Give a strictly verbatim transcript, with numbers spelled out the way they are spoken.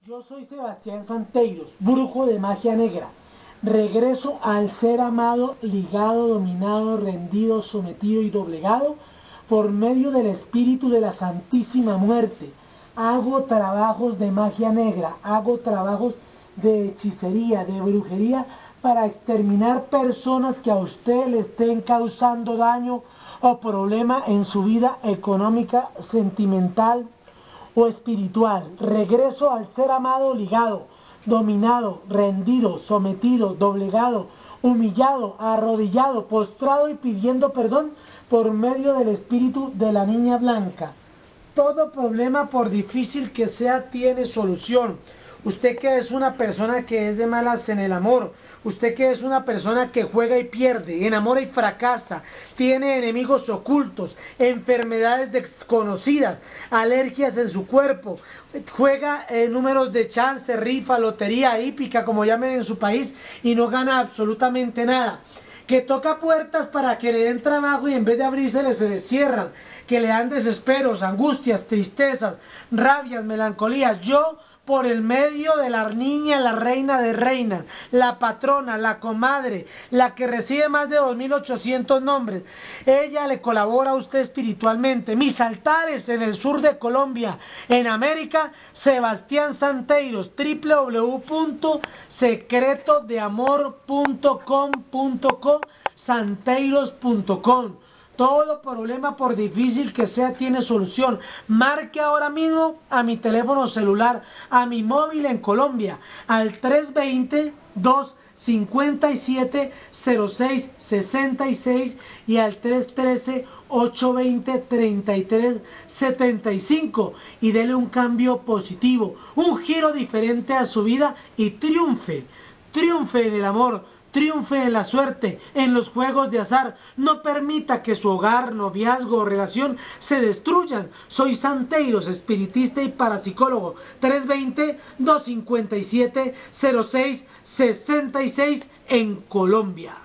Yo soy Sebastián Santeiros, brujo de magia negra. Regreso al ser amado, ligado, dominado, rendido, sometido y doblegado por medio del espíritu de la Santísima Muerte. Hago trabajos de magia negra, hago trabajos de hechicería, de brujería, para exterminar personas que a usted le estén causando daño o problema en su vida económica, sentimental o espiritual. Regreso al ser amado, ligado, dominado, rendido, sometido, doblegado, humillado, arrodillado, postrado y pidiendo perdón por medio del espíritu de la niña blanca. Todo problema, por difícil que sea, tiene solución. Usted que es una persona que es de malas en el amor, usted que es una persona que juega y pierde, enamora y fracasa, tiene enemigos ocultos, enfermedades desconocidas, alergias en su cuerpo, juega en números de chance, rifa, lotería, hípica, como llamen en su país, y no gana absolutamente nada. Que toca puertas para que le den trabajo y en vez de abrirse se les cierran, que le dan desesperos, angustias, tristezas, rabias, melancolías. Yo, por el medio de la niña, la reina de reinas, la patrona, la comadre, la que recibe más de dos mil ochocientos nombres, ella le colabora a usted espiritualmente. Mis altares en el sur de Colombia, en América, Sebastián Santeiros, w w w punto secreto de amor punto com punto co, santeiros punto com. Todo problema, por difícil que sea, tiene solución. Marque ahora mismo a mi teléfono celular, a mi móvil en Colombia, al tres veinte, dos cincuenta y siete, cero seis sesenta y seis y al tres trece, ocho veinte, treinta y tres setenta y cinco y dele un cambio positivo, un giro diferente a su vida y triunfe, triunfe en el amor. Triunfe en la suerte, en los juegos de azar. No permita que su hogar, noviazgo o relación se destruyan. Soy Santeiros, espiritista y parapsicólogo. tres veinte, dos cincuenta y siete, cero seis sesenta y seis en Colombia.